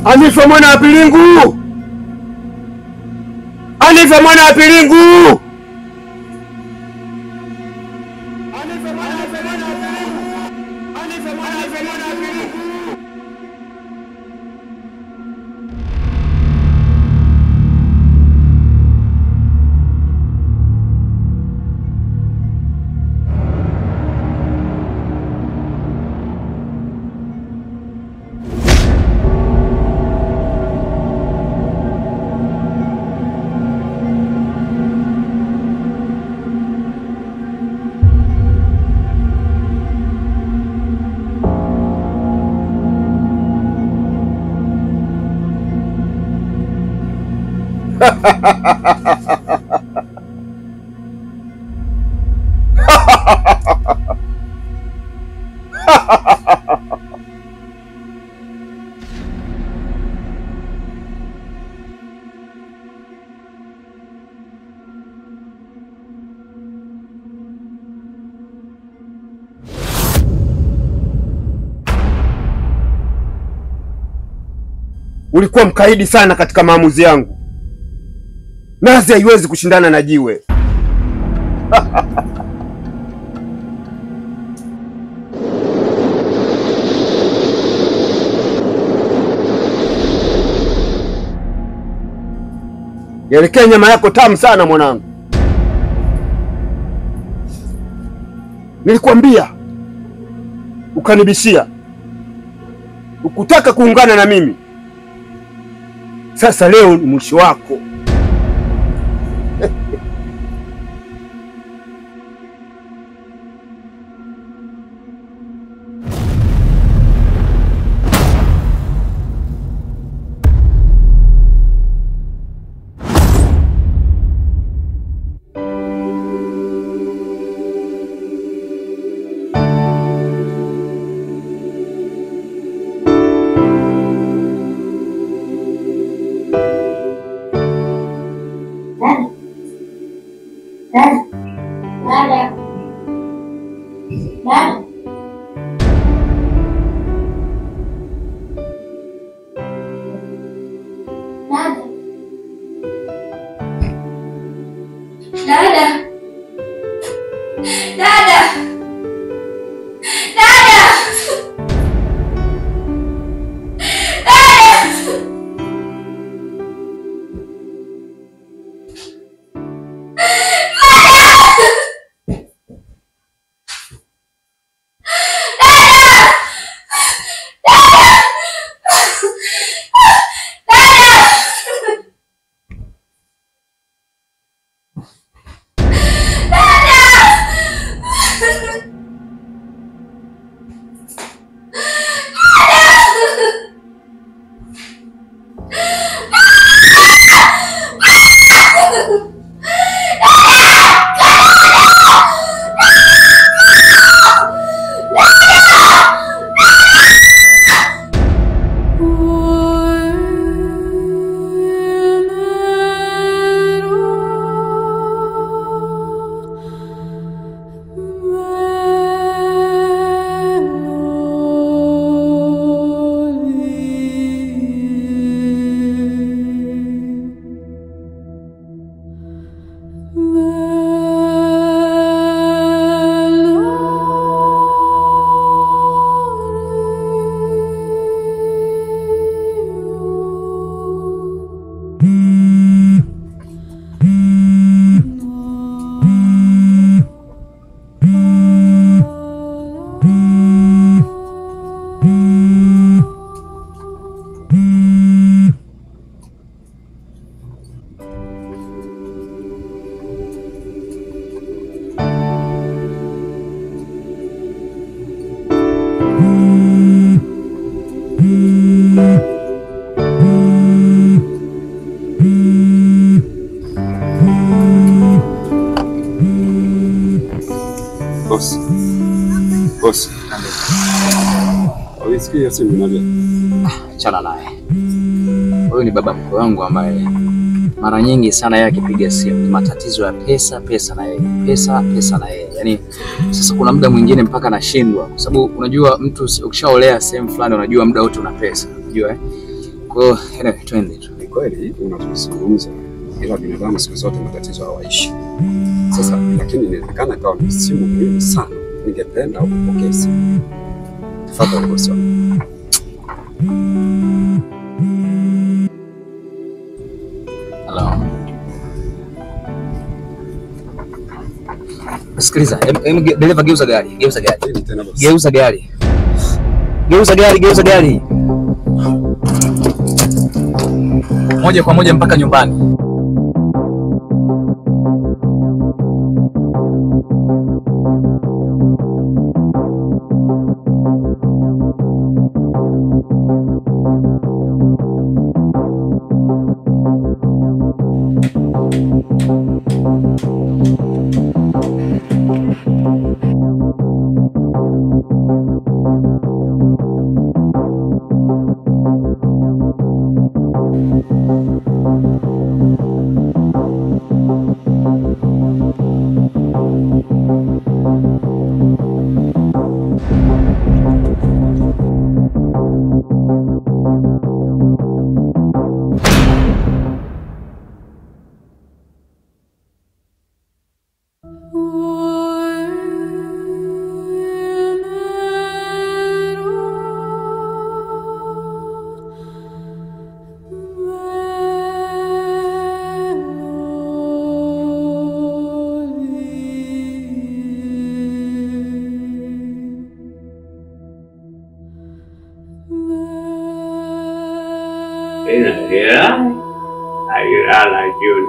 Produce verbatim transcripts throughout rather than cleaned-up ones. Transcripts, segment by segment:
Anifa mwana wa Pilingu! Anifa mwana wa Pilingu! Anifa mwana wa Pilingu! Anifa mwana wa Pilingu! Ulikuwa mkaidi sana katika maamuzi yangu. Nazi haiwezi kushindana na jiwe. Yelekea nyama yako tamu sana mwanangu. Nilikwambia ukanibishia. Ukutaka kuungana na mimi. Sasa leo ni mwisho wako. Boss. Boss. Ulisikia simu nani? Achana naye. Huyu ni baba mkwe wangu ambaye mara nyingi sana yeye akipiga simu matatizo ya pesa, pesa na yeye, pesa, pesa na yeye. Yaani sasa kuna muda mwingine mpaka nashindwa kwa sababu unajua mtu ukishaolea sehemu fulani unajua muda wote una pesa, unajua eh? Kwa hiyo anyway, twende tu. Ni kweli unazungumza, ila binadamu siku zote matatizo hawaishi. Sasa lakini inawezekana kawa ni simu muhimu sana. Ningependa upokee simu. Tafadhali bosi wangu. Hello. Sikiliza, em dereva geuza gari, geuza gari. Geuza gari. Geuza gari, geuza gari. Moja kwa moja mpaka nyumbani. Inagera agirala juu.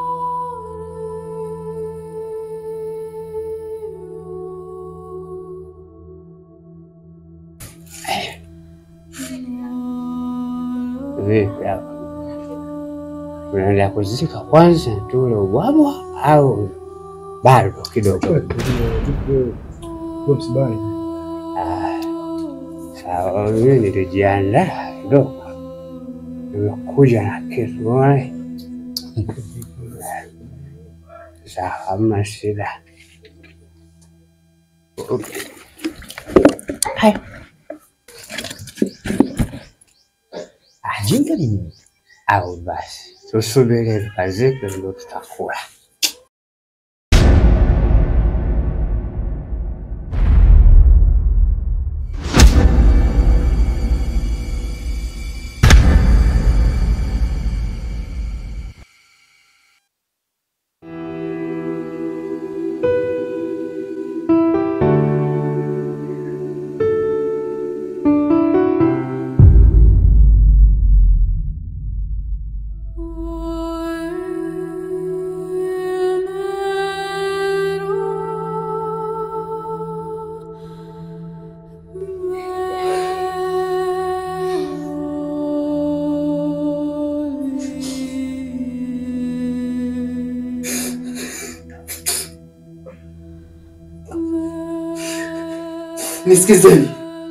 Vipi hapa? Unaenda kuzika kwanza tule ubwabwa au bado kidogo? Kwa msibani. Ah, sawa, mimi nilijiandaa kidogo. Nimekuja na kitu wewe. Sawa, hamna shida. Hai. Ajinga nini? Au basi, tusubiri kazike ndio tutakula. Nisikilizeni.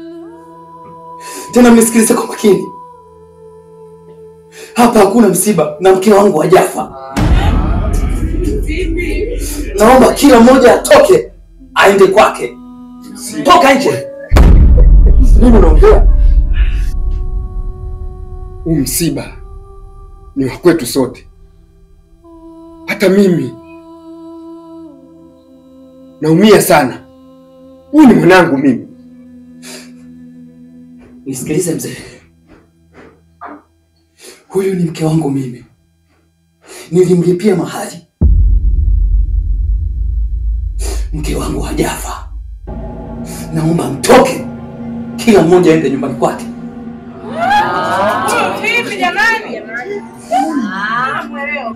Tena mnisikilize kwa makini. Hapa hakuna msiba na mke wangu hajafa. Naomba kila mmoja atoke aende kwake. Toka nje. Nini unaongea? Huu msiba ni wa kwetu sote. Hata mimi naumia sana. Huyu ni mwanangu mimi. Nisikilize mzee. Huyu ni mke wangu mimi. Nilimlipia mahali. Mke wangu hajafa. Naomba mtoke. Kila mmoja aende nyumbani kwake. Vipi jamani? Ah, mweleo.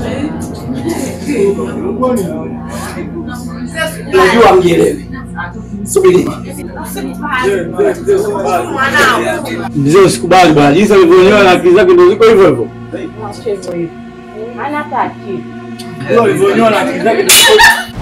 Najua mjielewe. Subiri. Mzee usikubali bwana. Jinsi alivyoonyoa na akili zake ndio ziko hivyo hivyo. Ana hata akili. Ndio alivyoonyoa na akili zake.